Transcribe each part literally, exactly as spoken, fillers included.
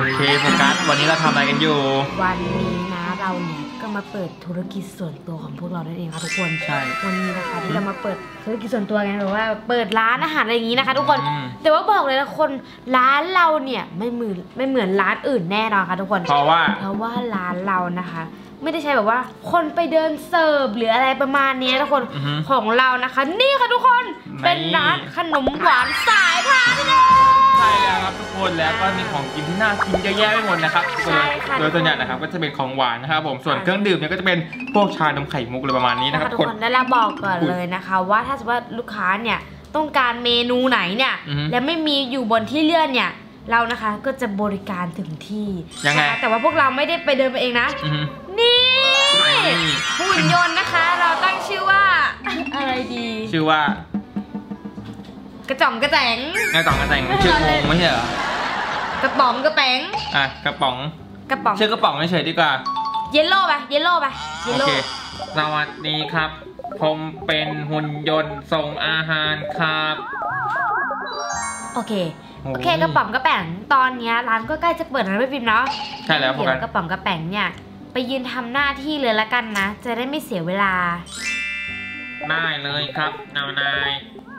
เคโฟกัสวันนี้เราทำอะไรกันอยู่วันนี้นะเราเนี่ยก็มาเปิดธุรกิจส่วนตัวของพวกเราได้เองค่ะทุกคนใช่วันนี้นะคะที่เรามาเปิดธุรกิจส่วนตัวกันหรือว่าเปิดร้านอาหารอะไรอย่างนี้นะคะทุกคนแต่ว่าบอกเลยนะคนร้านเราเนี่ยไม่เหมือนไม่เหมือนร้านอื่นแน่นอนค่ะทุกคนเพราะว่าเพราะว่าร้านเรานะคะไม่ได้ใช้แบบว่าคนไปเดินเสิร์ฟหรืออะไรประมาณนี้ทุกคนของเรานะคะนี่ค่ะทุกคนเป็นร้านขนมหวานสายพาณิชย์ใช่แล้วครับทุกคนแล้วก็มีของกินที่น่ากินเยอะแยะไปหมดนะครับโดยส่วนใหญ่นะครับก็จะเป็นของหวานนะครับผมส่วนเครื่องดื่มเนี่ยก็จะเป็นพวกชานมไข่มุกอะไรประมาณนี้นะครับทุกคนและเราบอกก่อนเลยนะคะว่าถ้าสมมติว่าลูกค้าเนี่ยต้องการเมนูไหนเนี่ยและไม่มีอยู่บนที่เลื่อนเนี่ยเรานะคะก็จะบริการถึงที่ยังไงแต่ว่าพวกเราไม่ได้ไปเดินไปเองนะนี่หุ่นยนต์นะคะเราตั้งชื่อว่าอะไรดีชื่อว่ากระจ่องกระแจงกระจ่องกระแจงชื่องงไม่ใช่เหรอกระป๋องกระแป๋งอ่ะกระป๋องกระป๋องชื่อกระป๋องเฉยๆดีกว่าเยลโล่ไปเยลโล่ไปโอเคสวัสดีครับผมเป็นหุ่นยนต์ส่งอาหารครับโอเคโอเคกระป๋องกระแป๋งตอนนี้ร้านก็ใกล้จะเปิดแล้วไม่พิมพ์เนาะใช่แล้วเดี๋ยวกระป๋องกระแป๋งเนี่ยไปยืนทำหน้าที่เลยละกันนะจะได้ไม่เสียเวลาได้เลยครับนายนาย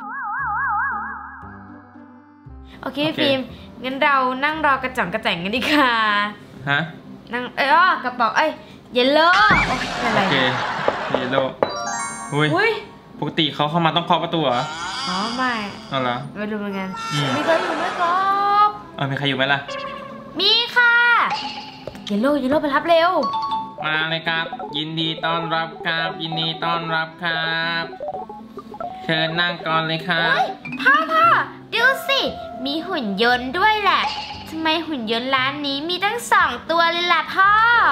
โอเคฟิล์มงั้นเรานั่งรอกระจ่องกระแจงกันดีกว่าฮะนั่งเอ้ยกระป๋องเอ้ยเยลโล่โอเคเยลโล่อุ้ยปกติเขาเข้ามาต้องเคาะประตูเหรออ๋อไม่เอาเหรอไม่รู้เหมือนกันมีใครอยู่ไหมครับเออมีใครอยู่ไหมล่ะมีค่ะเยลโล่เยลโล่ไปรับเร็วมาเลยครับยินดีต้อนรับครับยินดีต้อนรับครับเชิญนั่งก่อนเลยครับพ่อพ่อดูสิมีหุ่นยนต์ด้วยแหละทำไมหุ่นยนต์ร้านนี้มีตั้งสองตัวเลยล่ะพ่อ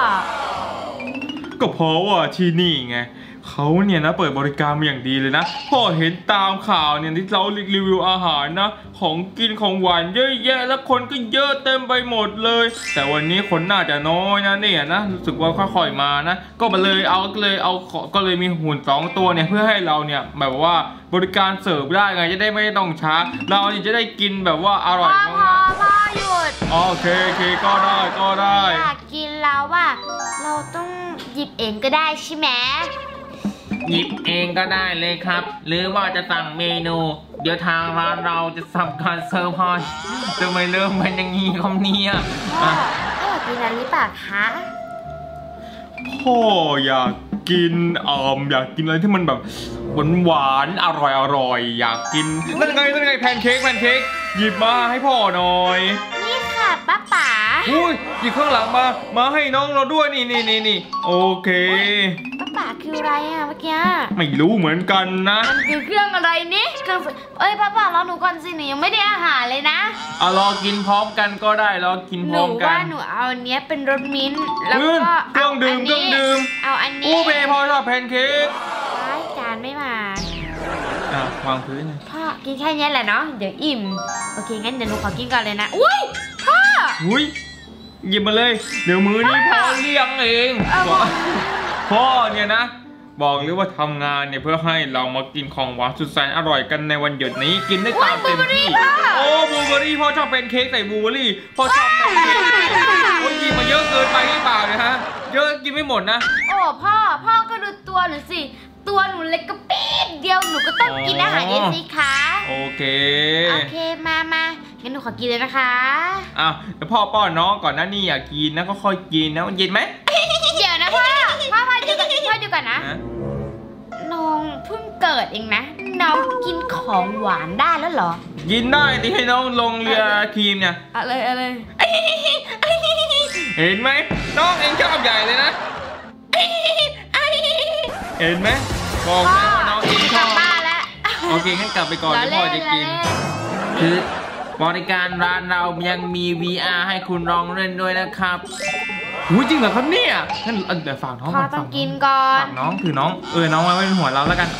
ก็เพราะว่าที่นี่ไงเขาเนี่ยนะเปิดบริการมาอย่างดีเลยนะพ่อเห็นตามข่าวเนี่ยที่เรารีวิวอาหารนะของกินของหวานเยอะแยะแล้วคนก็เยอะเต็มไปหมดเลยแต่วันนี้คนน่าจะน้อยนะเนี่ยนะรู้สึกว่าค่อยๆมานะก็มาเลยเอาเลยเอาก็เลยมีหุ่นสองตัวเนี่ยเพื่อให้เราเนี่ยแบบว่าบริการเสิร์ฟได้ไงจะได้ไม่ต้องช้าเราจะได้กินแบบว่าอร่อยมากพ่อหยุดโอเคโอเคก็ได้ก็ได้อยากกินแล้วว่าเราต้องหยิบเองก็ได้ใช่ไหมหยิบเองก็ได้เลยครับหรือว่าจะสั่งเมนูเดี๋ยวทางร้านเราจะทำการเสิร์ฟให้จะไม่เริ่มเป็นอย่างนี้คำนี้อ่ะพ่ออยากกินอะไรหรือเปล่าคะพ่ออยากกินอ่ออยากกินอะไรที่มันแบบหวานหวานอร่อยอร่อยอยากกินนั่นไงนั่นไงแพนเค้กแพนเค้กหยิบมาให้พ่อหน่อยนี่ค่ะป้าป๋าอุ้ยหยิบข้างหลังมามาให้น้องเราด้วยนี่นี่นี่นี่โอเคป้าป๋าคืออะไรอ่ะเมื่อกี้ไม่รู้เหมือนกันนะมันคือเครื่องอะไรนี่เครื่องเอ้ยป้าป๋ารอหนูก่อนสิหนูยังไม่ได้อาหารเลยนะเอารอกินพร้อมกันก็ได้รอกินพร้อมกันหนูว่าหนูเอาอันนี้เป็นรสมิ้นท์แล้วก็เครื่องดื่มเครื่องดื่มเอาอันนี้อู้เบย์พอชอบแพนเค้กจานไม่มาอ่ะวางพื้นพ่อกินแค่นี้แหละเนาะเดี๋ยวอิ่มโอเคงั้นเดี๋ยวหนูขอกินก่อนเลยนะอุ้ยพ่ออุ้ยหยิบมาเลยเดี๋ยวมือนี้พ่อเลี้ยงเองพ่อเนี่ยนะบอกเลยว่าทำงานเนี่ยเพื่อให้เรามากินของหวานสุดแสนอร่อยกันในวันหยุดนี้กินได้ตามเต็มที่โอ้บลูเบอร์รี่พ่อชอบเป็นเค้กใส่บลูเบอร์รี่พ่อชอบเป็นเค้กโอ้ยกินมาเยอะเกินไปหรือเปล่าเนี่ยฮะเยอะกินไม่หมดนะโอ้พ่อพ่อก็ดูตัวหนูสิตัวหนูเล็กก็ปี๊ดเดียวหนูก็ต้องกินอาหารเย็นสิคะโอเคโอเคมามางั้นหนูขอกินเลยนะคะอ้าวเดี๋ยวพ่อป้อนน้องก่อนนะนี่อยากกินนะก็ค่อยกินนะมันเย็นไหมเดี๋ยวนะพ่อพ่อพ่อดูก่อนพ่อดูก่อนนะน้องเพิ่งเกิดเองนะน้องกินของหวานได้แล้วเหรอกินได้ที่ให้น้องลงเรือครีมเนี่ยอะไรอะไรเห็นไหมน้องเองชอบใหญ่เลยนะเห็นไหมบอกแล้วว่าน้องเองชอบโอเคงั้นกลับไปก่อนที่พ่อจะกินคือบริการร้านเรายังมี วี อาร์ ให้คุณลองเล่นด้วยนะครับหูจริงเหรอครับเนี่ยงั้นเดี๋ยวฝากน้องพ่อต้องกินก่อนฝากน้องถือน้องเออน้องไว้เป็นหัวเราแล้วกัน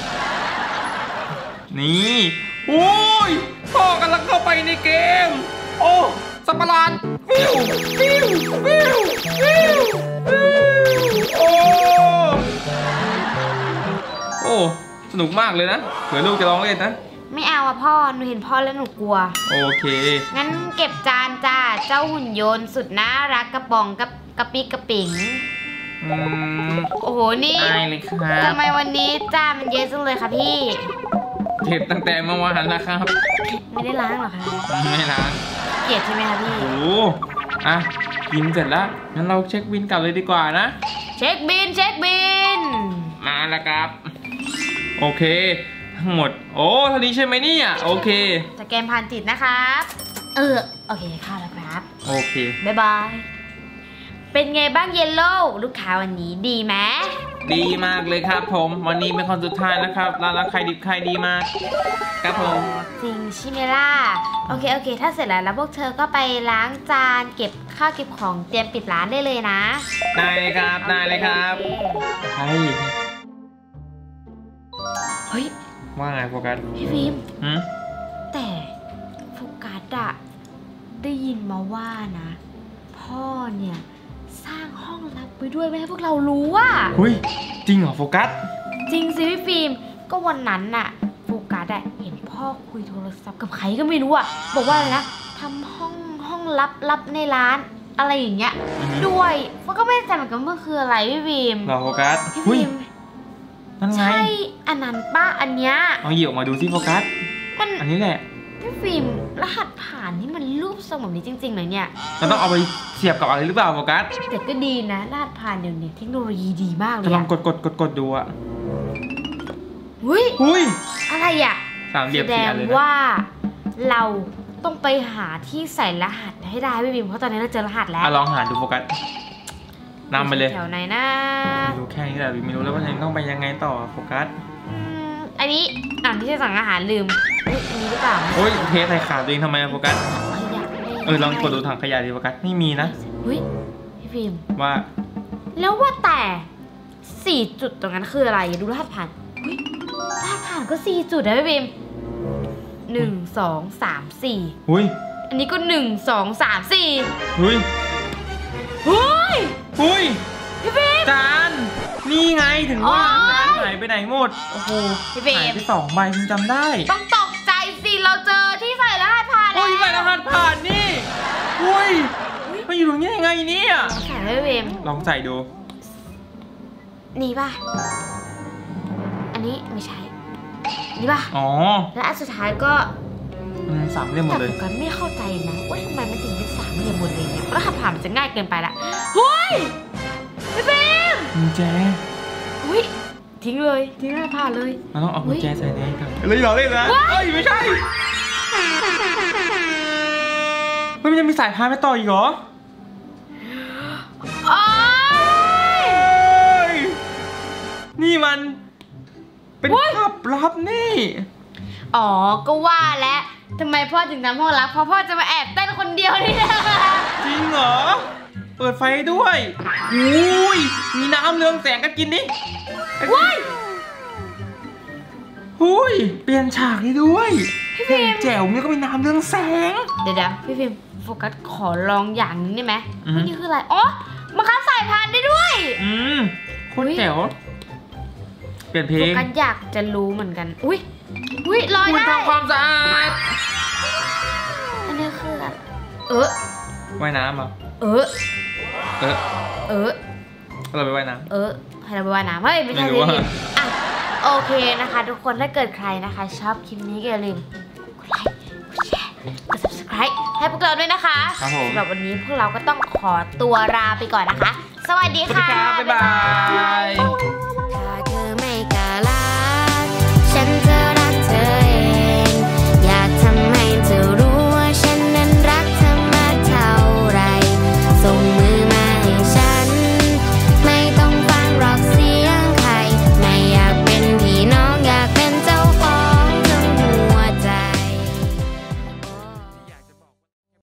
นี่โอ้ยพ่อกำลังเข้าไปในเกมโอ้สัปหลาดฟิวฟิวฟิวฟิวโอ้โอ้สนุกมากเลยนะเผื่อลูกจะลองเล่นนะไม่เอาอะพ่อหนูเห็นพ่อแล้วหนูกลัวโอเคงั้นเก็บจานจ้าเจ้าหุ่นยนต์สุดน่ารักกระป๋องกับกระปิกกระปิ๋งอืมโอ้โหนี่ได้เลยครับทำไมวันนี้จานมันเยอะจังเลยคะพี่เก็บตั้งแต่เมื่อวานแล้วครับไม่ได้ล้างหรอคะไม่ล้างเกลียดใช่ไหมคะพี่โอ้อ่ะกินเสร็จแล้วงั้นเราเช็คบินกลับเลยดีกว่านะเช็คบินเช็คบินมาแล้วครับโอเคทั้งหมดโอ้เท่านี้ใช่ไหมเนี่ยโอเคสแกนผ่านจิตนะครับเออโอเคเข้าแล้วครับโอเคบ๊ายบายเป็นไงบ้างเยลโล่ลูกค้าวันนี้ดีไหมดีมากเลยครับผมวันนี้เป็นคนสุดท้ายนะครับร้านละใครดิบใครดีมากครับผมจริงใช่ไหมล่ะโอเคโอเคถ้าเสร็จแล้วแล้วพวกเธอก็ไปล้างจานเก็บข้าวเก็บของเตรียมปิดร้านได้เลยนะได้เลยครับได้เลยครับใช่เฮ้ยว่าไงโฟกัสพี่ฟิล์มหืมแต่โฟกัสอะได้ยินมาว่านะพ่อเนี่ยสร้างห้องลับไว้ด้วยไม่ให้พวกเรารู้ว่าเฮ้ยจริงเหรอโฟกัสจริงสิพี่ฟิล์มก็วันนั้นน่ะโฟกัสอะเห็นพ่อคุยโทรศัพท์กับใครก็ไม่รู้อะบอกว่าอะไรนะทำห้องห้องลับลับในร้านอะไรอย่างเงี้ยด้วยโฟก็ไม่จำเหมือนกันว่าคืออะไรพี่ฟิล์มเหรอโฟกัสพี่ฟิล์มใช่อันนั้นป้าอันเนี้ยเอาหยิบออกมาดูสิโฟกัสมันอันนี้แหละพี่ฟิล์มรหัสผ่านนี่มันรูปทรงแบบนี้จริงๆเลยเนี่ยเราต้องเอาไปเสียบกับอะไรหรือเปล่าโฟกัสแต่ก็ดีนะรหัสผ่านเดี๋ยวนี้เทคโนโลยีดีมากเลยจะลองกดกดกดกดดูอะหุ้ยหุ้ยอะไรอะสามเหลี่ยมแสดงว่าเราต้องไปหาที่ใส่รหัสให้ได้พี่ฟิล์มเพราะตอนนี้เราเจอรหัสแล้วลองหาดูโฟกัสนำไปเลยแถวไหนนะไม่รู้แค่นี้แหละไม่รู้แล้วว่าฉันต้องไปยังไงต่อโฟกัสอันนี้อ่านที่จะสั่งอาหารลืมอันนี้หรือเปล่าโอ้ยเทใส่ขาตัวเองทำไมโฟกัสเออลองกดดูถังขยะดิโฟกัสไม่มีนะเฮ้ยพี่ฟิล์มว่าแล้วว่าแต่สี่จุดตรงนั้นคืออะไรอย่าดูรหัสผ่านเฮ้ยรหัสผ่านก็สี่จุดนะพี่ฟิล์มหนึ่งสองสามสี่เฮ้ยอันนี้ก็หนึ่งสองสามสี่เฮ้ยเฮ้ยเฮ้ยพี่ฟิล์มจานนี่ไงถึงว่าหายไปไหนหมดโอ้โหพี่ฟิล์มหายไปสองใบฉันจำได้ต้องตกใจสิเราเจอที่ใส่รหัสผ่านแล้วใส่รหัสผ่านนี่อุ้ยมาอยู่ตรงนี้ยังไงเนี่ยใส่พี่ฟิล์มลองใส่ดูนี่ป่ะอันนี้ไม่ใช่นี่ป่ะอ๋อและอันสุดท้ายก็สามเหลี่ยมหมดเลยแต่กันไม่เข้าใจนะว่าทำไมมันถึงเป็นสามเหลี่ยมหมดเลยเนี่ยรหัสผ่านมันจะง่ายเกินไปละเฮ้ยพี่ฟิล์มกุญแจอุ้ยทิ้งเลยทิ้งรหัสผ่านเลยเราต้องเอากุญแจใส่ในถังเลยเหรอเลยนะเฮ้ยไม่ใช่มันยังมีสายพานไปต่ออีกเหรอนี่มันเป็นภาพลับนี่อ๋อก็ว่าแล้วทำไมพ่อถึงทำห้องลับเพราะพ่อจะมาแอบเต้นคนเดียวนี่นะจริงเหรอเปิดไฟด้วยอุ้ยมีน้ำเรืองแสงกันกินดิว้ายหุ้ยเปลี่ยนฉากให้ด้วยพี่ฟิล์มแจ๋วนี่ก็มีน้ำเรืองแสงเดี๋ยวเดี๋ยวพี่ฟิล์มโฟกัสขอลองอย่างนึงได้ไหมนี่คืออะไรอ๋อมาคัสสายพานได้ด้วยอืมโคตรแจ๋วเปลี่ยนเพลงโฟกัสอยากจะรู้เหมือนกันอุ้ยอุ้ยลอยได้ทำความสะอาดอันนี้คืออะไรเออว่ายน้ำเหรอเออเออเออเราไปว่ายน้ำเออให้เราไปว่ายน้ำเฮ้ยไม่ใช่ดิอ่ะโอเคนะคะทุกคนถ้าเกิดใครนะคะชอบคลิปนี้ก็อย่าลืมกดไลค์กดแชร์กด ซับสไครบ์ ให้พวกเราด้วยนะคะสำหรับวันนี้พวกเราก็ต้องขอตัวลาไปก่อนนะคะสวัสดีค่ะบ๊ายบาย